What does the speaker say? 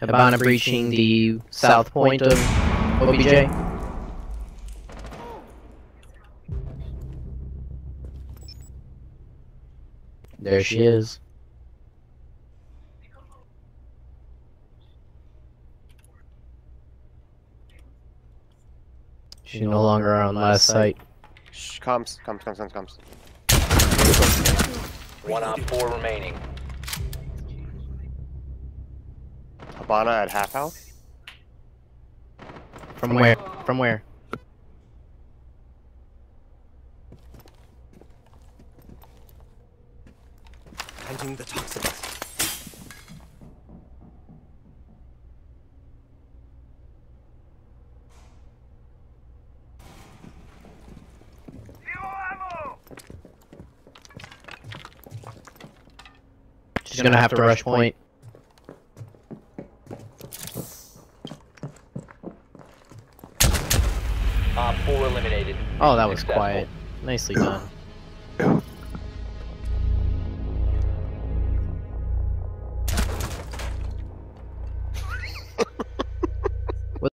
Hibana breaching the south point of OBJ. There she is. She's no longer on last sight. Shh, comes. 1 op 4 remaining. Hibana at half health. From where? From where? Planting the toxins. She's gonna have to rush point. Op 4 eliminated. Oh, that was Successful. quiet. Nicely done.